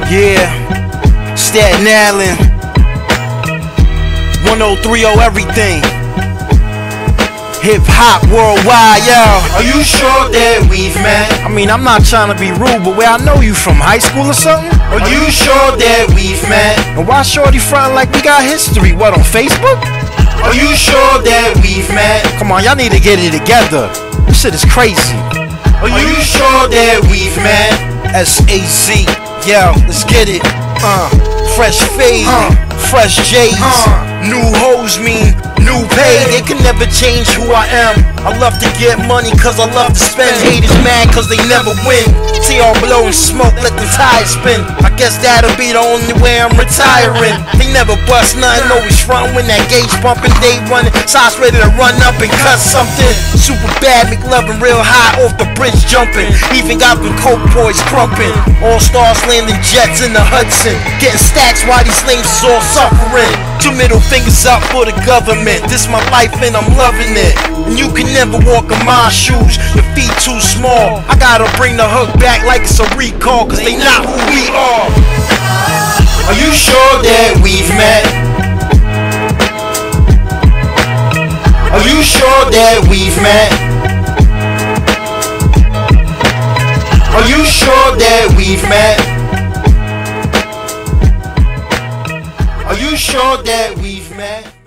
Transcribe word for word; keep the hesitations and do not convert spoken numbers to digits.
Yeah, Staten Island, one oh three oh everything. Hip hop worldwide, yo. Are you sure that we've met? I mean, I'm not trying to be rude, but where I know you from, high school or something? Are you sure that we've met? And why shorty frontin' like we got history? What, on Facebook? Are you sure that we've met? Come on, y'all need to get it together. This shit is crazy. Are you sure that we've met? S A Z, yo, let's get it. Uh, fresh fade, Uh. fresh J's, Uh. new hoes mean new pay. They can never change who I am. I love to get money cause I love to spend. Haters mad cause they never win. See all blow and smoke, let the tires spin. I guess that'll be the only way I'm retiring. They never bust nothing, always front when that gauge bumping. They running, sides ready to run up and cut something. Super bad, McLovin real high off the bridge jumping. Even got them coke boys crumping. All stars landing jets in the Hudson. Getting stacks while these lames is all suffering. Two middle fingers up for the government. This my life and I'm loving it. And you can never walk in my shoes. Your feet too small. I gotta bring the hook back like it's a recall, cause they not who we are. Are you sure that we've met? Are you sure that we've met? Are you sure that we've met? Are you sure that we've met?